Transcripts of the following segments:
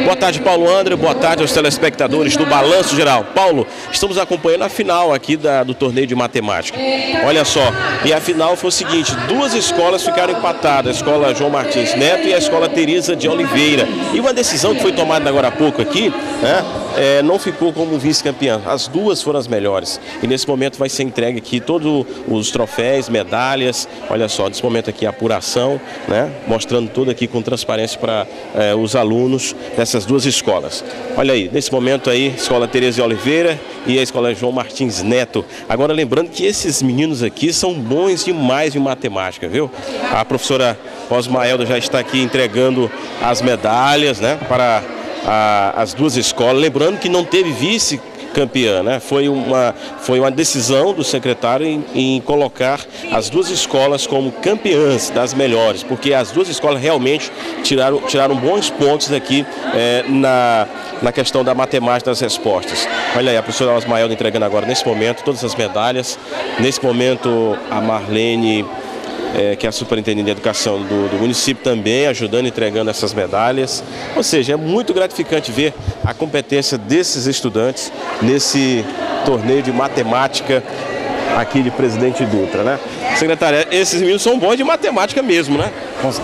Boa tarde, Paulo André, boa tarde aos telespectadores do Balanço Geral. Paulo, estamos acompanhando a final aqui do torneio de matemática. Olha só, e a final foi o seguinte, duas escolas ficaram empatadas, a escola João Martins Neto e a escola Teresa de Oliveira. E uma decisão que foi tomada agora há pouco aqui, né, não ficou como vice-campeã. As duas foram as melhores. E nesse momento vai ser entregue aqui todos os troféus, medalhas. Olha só, nesse momento aqui a apuração, né, mostrando tudo aqui com transparência para os alunos dessas duas escolas. Olha aí, nesse momento aí, escola Teresa de Oliveira e a escola João Martins Neto. Agora lembrando que esses meninos aqui são bons demais em matemática, viu? A professora Osmaelda já está aqui entregando as medalhas, né, para as duas escolas. Lembrando que não teve vice-campeã, né? Foi uma decisão do secretário em colocar as duas escolas como campeãs das melhores, porque as duas escolas realmente tiraram bons pontos aqui na questão da matemática das respostas. Olha aí, a professora Osmaelda entregando agora, nesse momento, todas as medalhas. Nesse momento, a Marlene, que é a superintendente de educação do município, também ajudando, entregando essas medalhas. Ou seja, é muito gratificante ver a competência desses estudantes nesse torneio de matemática aqui de Presidente Dutra, né? Secretária, esses meninos são bons de matemática mesmo, né?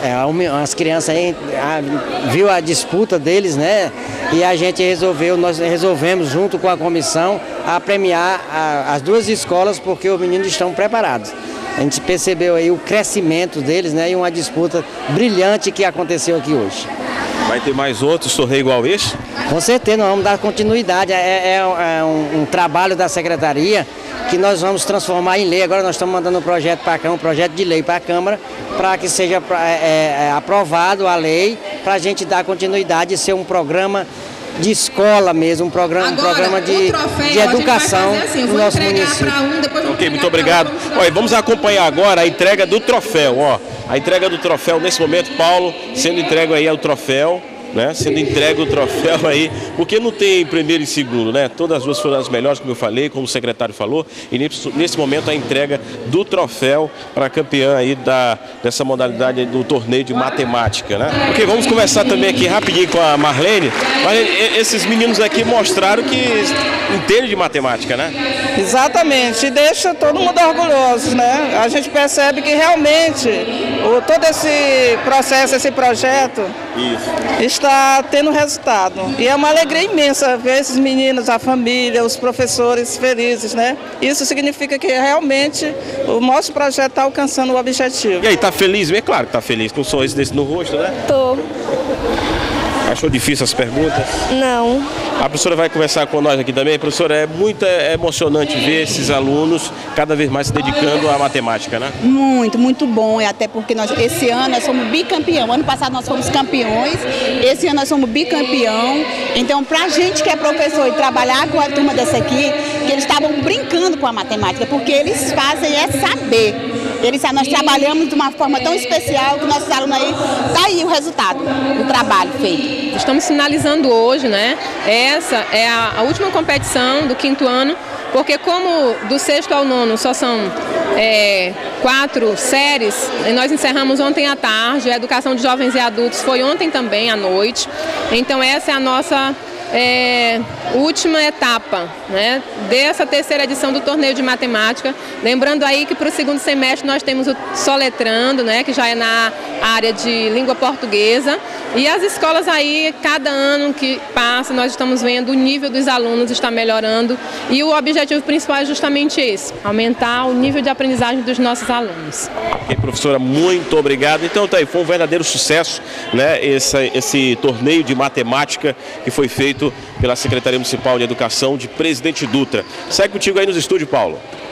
As crianças aí viu a disputa deles, né? E nós resolvemos junto com a comissão a premiar as duas escolas porque os meninos estão preparados. A gente percebeu aí o crescimento deles, né? E uma disputa brilhante que aconteceu aqui hoje. Vai ter mais outros torneios igual esse? Com certeza, nós vamos dar continuidade. É um trabalho da secretaria que nós vamos transformar em lei. Agora nós estamos mandando um projeto para a Câmara, um projeto de lei para a Câmara, para que seja aprovado a lei, para a gente dar continuidade e ser um programa de escola mesmo, um programa de educação no nosso município. Ok, muito obrigado. Olha, vamos acompanhar agora a entrega do troféu. Ó, a entrega do troféu nesse momento, Paulo, sendo entregue aí ao troféu, né? Sendo entregue o troféu aí, porque não tem primeiro e segundo, né? Todas as duas foram as melhores, como eu falei, como o secretário falou, e nesse momento a entrega do troféu para a campeã aí dessa modalidade do torneio de matemática, né? Ok, vamos conversar também aqui rapidinho com a Marlene. Marlene, esses meninos aqui mostraram que entendem de matemática, né? Exatamente, e deixa todo mundo orgulhoso, né? A gente percebe que realmente todo esse processo, esse projeto está tendo resultado. E é uma alegria imensa ver esses meninos, a família, os professores felizes, né? Isso significa que realmente o nosso projeto está alcançando o objetivo. E aí, tá feliz? É claro que tá feliz, com um sorriso desse no rosto, né? Tô. Achou difícil as perguntas? Não. A professora vai conversar com nós aqui também. Professora, é muito emocionante ver esses alunos cada vez mais se dedicando à matemática, né? Muito, muito bom. E até porque esse ano nós somos bicampeão. Ano passado nós fomos campeões, esse ano nós somos bicampeão. Então, pra gente que é professor e trabalhar com a turma dessa aqui, que eles estavam brincando com a matemática, porque eles fazem saber. Nós trabalhamos de uma forma tão especial que nossos alunos aí, tá aí o resultado do trabalho feito. Estamos finalizando hoje, né? Essa é a última competição do 5º ano, porque como do 6º ao 9º só são 4 séries, e nós encerramos ontem à tarde, a educação de jovens e adultos foi ontem também à noite, então essa é a nossa última etapa, né, dessa terceira edição do torneio de matemática. Lembrando aí que para o 2º semestre nós temos o Soletrando, né, que já é na área de língua portuguesa, e as escolas aí, cada ano que passa, nós estamos vendo o nível dos alunos está melhorando, e o objetivo principal é justamente esse, aumentar o nível de aprendizagem dos nossos alunos. Ok, professora, muito obrigado. Então tá aí, foi um verdadeiro sucesso, né, esse torneio de matemática que foi feito pela Secretaria Municipal de Educação de Presidente Dutra. Segue contigo aí nos estúdios, Paulo.